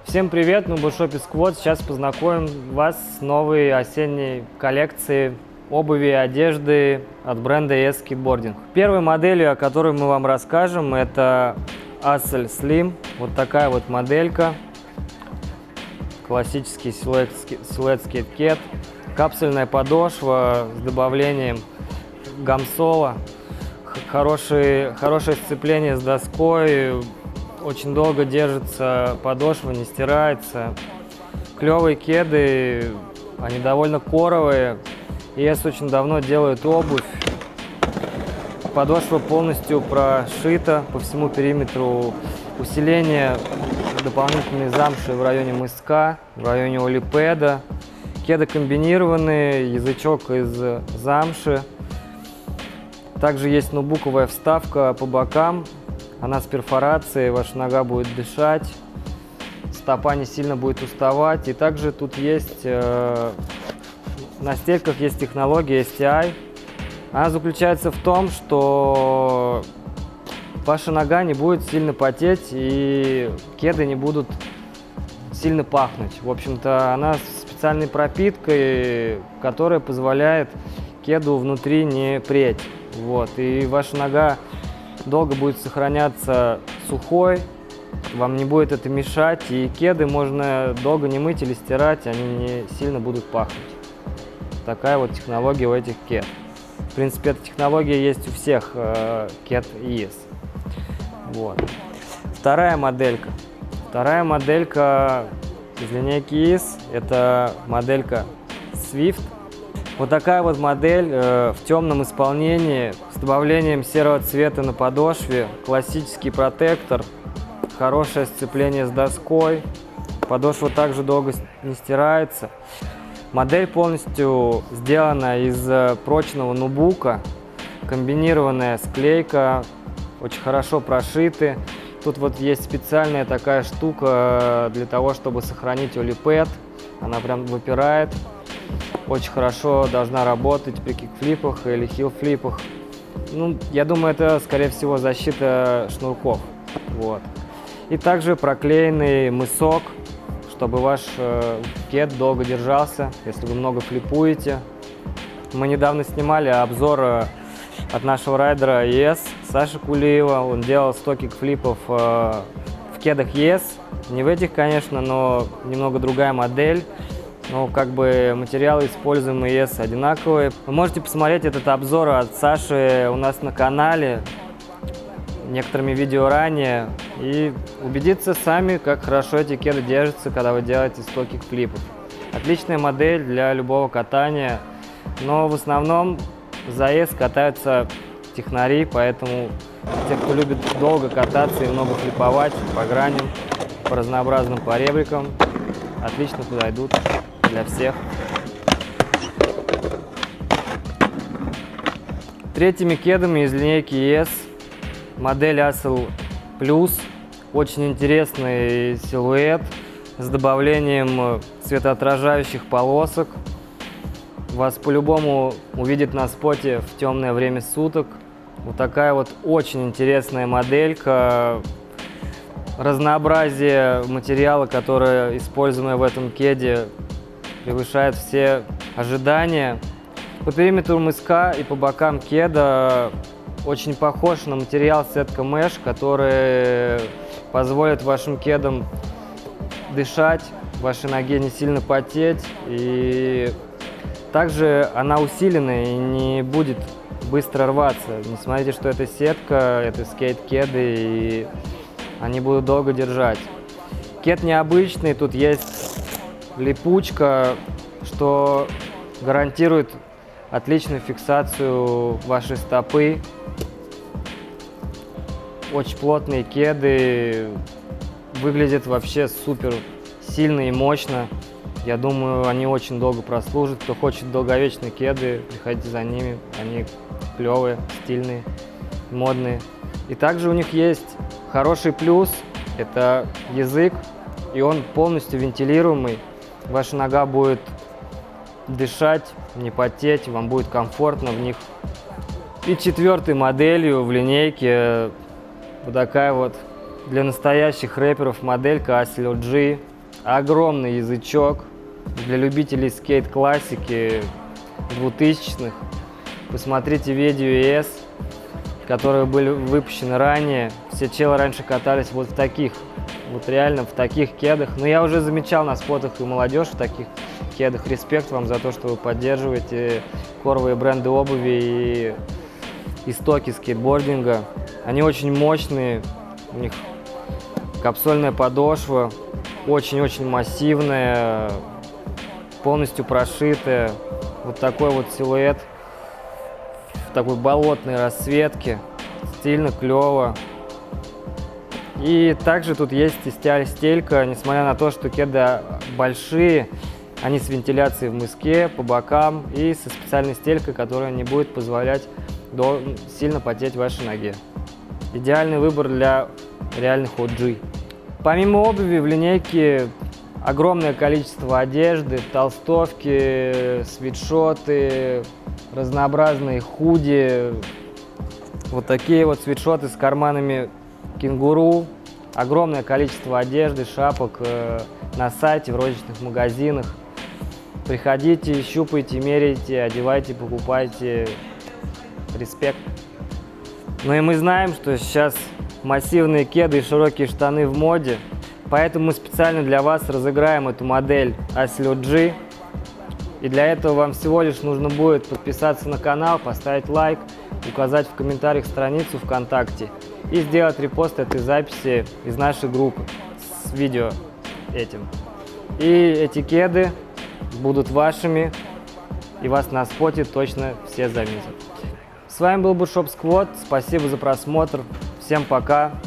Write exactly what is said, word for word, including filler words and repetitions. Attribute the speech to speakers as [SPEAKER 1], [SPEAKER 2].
[SPEAKER 1] Всем привет, мы в Bootshop Squad. Сейчас познакомим вас с новой осенней коллекцией обуви и одежды от бренда и эс Skateboarding. Первой моделью, о которой мы вам расскажем, это Ascel Slim. Вот такая вот моделька. Классический силуэт, силуэт скейт-кет. Капсульная подошва с добавлением гамсола. Хорошее, хорошее сцепление с доской. Очень долго держится подошва, не стирается. Клевые кеды, они довольно коровые. и эс очень давно делает обувь. Подошва полностью прошита по всему периметру. Усиление дополнительной замши в районе мыска, в районе олипеда. Кеды комбинированные, язычок из замши. Также есть ноутбуковая вставка по бокам. Она с перфорацией, ваша нога будет дышать, стопа не сильно будет уставать. И также тут есть, э, на стельках есть технология эс ти ай. Она заключается в том, что ваша нога не будет сильно потеть и кеды не будут сильно пахнуть. В общем-то, она с специальной пропиткой, которая позволяет кеду внутри не преть. Вот. И ваша нога долго будет сохраняться сухой, вам не будет это мешать, и кеды можно долго не мыть или стирать, они не сильно будут пахнуть. Такая вот технология у этих кед. В принципе, эта технология есть у всех э, кед и эс. Вот. Вторая моделька. Вторая моделька из линейки и эс, это моделька Swift. Вот такая вот модель э, в темном исполнении с добавлением серого цвета на подошве, классический протектор, хорошее сцепление с доской, подошва также долго не стирается. Модель полностью сделана из прочного нубука, комбинированная склейка, очень хорошо прошиты. Тут вот есть специальная такая штука для того, чтобы сохранить олипед, она прям выпирает. Очень хорошо должна работать при кикфлипах или хилфлипах. Ну, я думаю, это, скорее всего, защита шнурков. Вот. И также проклеенный мысок, чтобы ваш э, кед долго держался, если вы много флипуете. Мы недавно снимали обзор э, от нашего райдера и эс Саши Кулиева. Он делал сто кикфлипов э, в кедах и эс. Не в этих, конечно, но немного другая модель. Но как бы материалы, используемые и эс, одинаковые. Вы можете посмотреть этот обзор от Саши у нас на канале, некоторыми видео ранее, и убедиться сами, как хорошо эти кеды держатся, когда вы делаете сто кикфлипов. Отличная модель для любого катания, но в основном за и эс катаются технари, поэтому те, кто любит долго кататься и много флиповать по граням, по разнообразным поребрикам, отлично подойдут для всех. Третьими кедами из линейки и эс модель Ascel Plus. Очень интересный силуэт с добавлением светоотражающих полосок. Вас по-любому увидит на споте в темное время суток. Вот такая вот очень интересная моделька. Разнообразие материала, которое используемое в этом кеде, превышает все ожидания. По периметру мыска и по бокам кеда очень похож на материал сетка Mesh, который позволит вашим кедам дышать, вашей ноге не сильно потеть. И также она усиленная и не будет быстро рваться. Не смотрите, что это сетка, это скейт-кеды, и они будут долго держать. Кед необычный, тут есть липучка, что гарантирует отличную фиксацию вашей стопы. Очень плотные кеды, выглядят вообще супер сильно и мощно. Я думаю, они очень долго прослужат. Кто хочет долговечные кеды, приходите за ними, они клевые, стильные, модные. И также у них есть хороший плюс, это язык, и он полностью вентилируемый. Ваша нога будет дышать, не потеть, вам будет комфортно в них. И четвертой моделью в линейке вот такая вот для настоящих рэперов моделька Ascel о джи. огромный язычок для любителей скейт-классики двухтысячных. Посмотрите видео и эс, которые были выпущены ранее. Все челы раньше катались вот в таких, вот реально в таких кедах. Но я уже замечал на спотах и молодежь в таких кедах. Респект вам за то, что вы поддерживаете коровые бренды обуви и истоки скейтбординга. Они очень мощные, у них капсульная подошва, очень-очень массивная, полностью прошитая. Вот такой вот силуэт в такой болотной расцветке, стильно, клево. И также тут есть и стелька, несмотря на то, что кеды большие, они с вентиляцией в мыске, по бокам и со специальной стелькой, которая не будет позволять до, сильно потеть вашей ноге. Идеальный выбор для реальных о джи. Помимо обуви в линейке огромное количество одежды, толстовки, свитшоты, разнообразные худи, вот такие вот свитшоты с карманами кенгуру, огромное количество одежды, шапок э, на сайте, в розничных магазинах. Приходите, щупайте, меряйте, одевайте, покупайте. Респект. Ну и мы знаем, что сейчас массивные кеды и широкие штаны в моде, поэтому мы специально для вас разыграем эту модель Asilo G. И для этого вам всего лишь нужно будет подписаться на канал, поставить лайк, указать в комментариях страницу ВКонтакте и сделать репост этой записи из нашей группы с видео этим. И эти кеды будут вашими, и вас на споте точно все заметят. С вами был Bootshop Squad, спасибо за просмотр, всем пока.